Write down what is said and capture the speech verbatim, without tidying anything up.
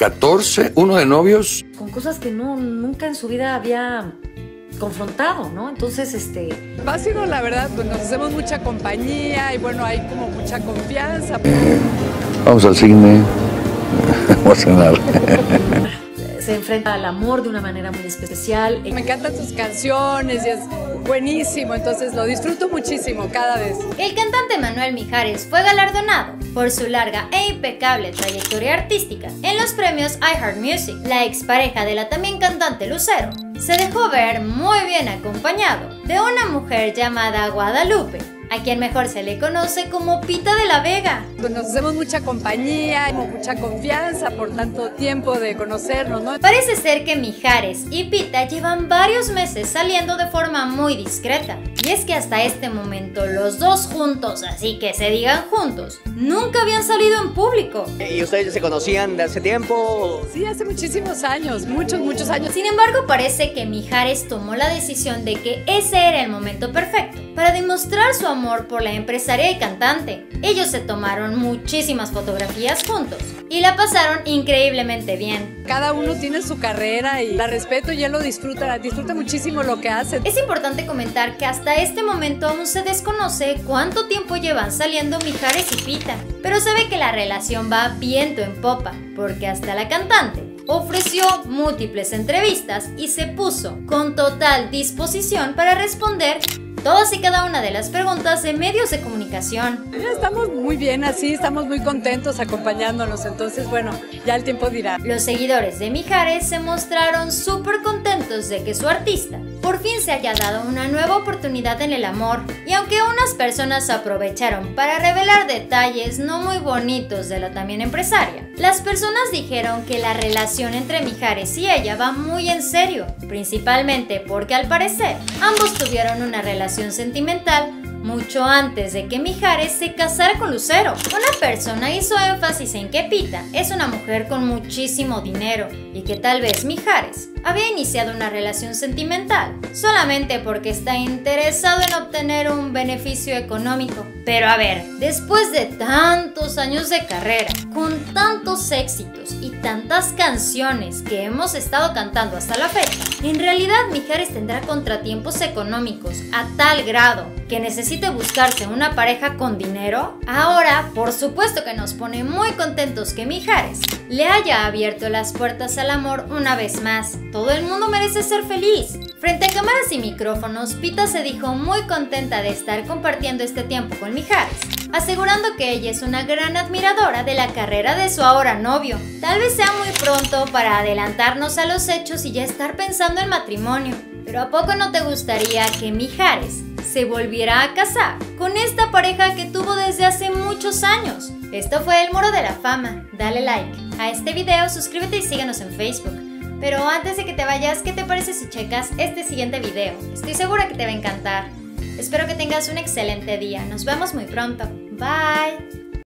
catorce, uno de novios. Con cosas que no, nunca en su vida había confrontado, ¿no? Entonces, este... Ha sido, la verdad, pues nos hacemos mucha compañía y bueno, hay como mucha confianza. Eh, vamos al cine, vamos a cenar. Se enfrenta al amor de una manera muy especial. Me encantan sus canciones y es buenísimo, entonces lo disfruto muchísimo cada vez. El cantante Manuel Mijares fue galardonado por su larga e impecable trayectoria artística en los premios iHeartMusic. La expareja de la también cantante Lucero se dejó ver muy bien acompañado de una mujer llamada Guadalupe, a quien mejor se le conoce como Pita de la Vega. Pues nos hacemos mucha compañía, mucha confianza por tanto tiempo de conocernos, ¿no? Parece ser que Mijares y Pita llevan varios meses saliendo de forma muy discreta. Y es que hasta este momento los dos juntos, así que se digan juntos, nunca habían salido en público. ¿Y ustedes se conocían de hace tiempo? Sí, hace muchísimos años, muchos, muchos años. Sin embargo, parece que Mijares tomó la decisión de que ese era el momento perfecto para demostrar su amor por la empresaria y cantante. Ellos se tomaron muchísimas fotografías juntos y la pasaron increíblemente bien. Cada uno tiene su carrera y la respeto y él lo disfruta, disfruta muchísimo lo que hace. Es importante comentar que hasta este momento aún se desconoce cuánto tiempo llevan saliendo Mijares y Pita, pero se ve que la relación va viento en popa, porque hasta la cantante ofreció múltiples entrevistas y se puso con total disposición para responder todas y cada una de las preguntas de medios de comunicación. Estamos muy bien así, estamos muy contentos acompañándonos, entonces bueno, ya el tiempo dirá. Los seguidores de Mijares se mostraron súper contentos de que su artista por fin se haya dado una nueva oportunidad en el amor, y aunque unas personas aprovecharon para revelar detalles no muy bonitos de la también empresaria, las personas dijeron que la relación entre Mijares y ella va muy en serio, principalmente porque al parecer ambos tuvieron una relación sentimental mucho antes de que Mijares se casara con Lucero. Una persona hizo énfasis en que Pita es una mujer con muchísimo dinero y que tal vez Mijares había iniciado una relación sentimental solamente porque está interesado en obtener un beneficio económico. Pero a ver, después de tantos años de carrera, con tantos éxitos y tantas canciones que hemos estado cantando hasta la fecha, ¿en realidad Mijares tendrá contratiempos económicos a tal grado que necesite buscarse una pareja con dinero? Ahora, por supuesto que nos pone muy contentos que Mijares le haya abierto las puertas al amor una vez más. Todo el mundo merece ser feliz. Frente a cámaras y micrófonos, Pita se dijo muy contenta de estar compartiendo este tiempo con Mijares, asegurando que ella es una gran admiradora de la carrera de su ahora novio. Tal vez sea muy pronto para adelantarnos a los hechos y ya estar pensando en matrimonio, pero ¿a poco no te gustaría que Mijares se volviera a casar con esta pareja que tuvo desde hace muchos años? Esto fue el Muro de la Fama. Dale like a este video, suscríbete y síguenos en Facebook. Pero antes de que te vayas, ¿qué te parece si checas este siguiente video? Estoy segura que te va a encantar. Espero que tengas un excelente día. Nos vemos muy pronto. Bye.